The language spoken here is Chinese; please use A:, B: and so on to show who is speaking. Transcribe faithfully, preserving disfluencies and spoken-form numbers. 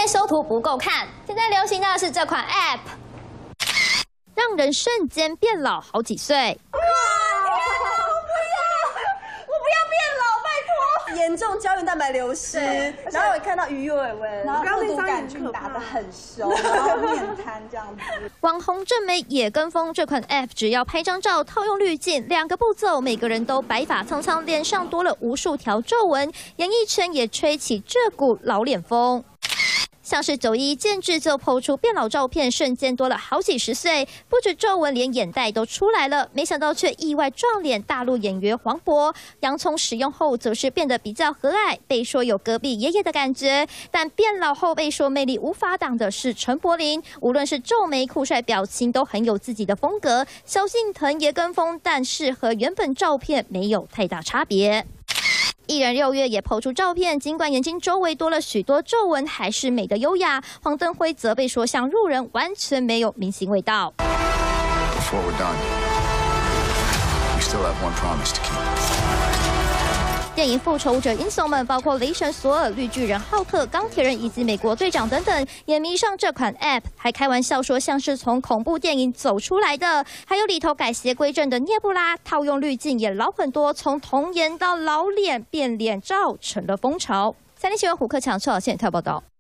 A: 嫌修图不够看，现在流行的是这款 App， 让人瞬间变老好几岁。
B: 严重胶原蛋白流失，然后我看到鱼尾纹，
C: 然后
B: 肉毒
C: 那张也
B: 杆菌打得很熟，然后面瘫这样子。
A: 网红正美也跟风这款 App， 只要拍张照，套用滤镜，两个步骤，每个人都白发苍苍，脸上多了无数条皱纹，演艺圈也吹起这股老脸风。 像是九一建制就抛出变老照片，瞬间多了好几十岁，不止皱纹，连眼袋都出来了。没想到却意外撞脸大陆演员黄渤，洋葱使用后则是变得比较和蔼，被说有隔壁爷爷的感觉。但变老后被说魅力无法挡的是陈柏霖，无论是皱眉、酷帅表情都很有自己的风格。萧敬腾也跟风，但是和原本照片没有太大差别。 艺人六月也抛出照片，尽管眼睛周围多了许多皱纹，还是美得优雅。黄登辉则被说像路人，完全没有明星味道。
D: Before we're done, we still have one promise to keep.
A: 电影《复仇者》英雄们，包括雷神索尔、绿巨人浩克、钢铁人以及美国队长等等，也迷上这款 App， 还开玩笑说像是从恐怖电影走出来的。还有里头改邪归正的涅布拉，套用滤镜也老很多，从童颜到老脸变脸照成了风潮。三立新闻胡克强、邱小宪特报道。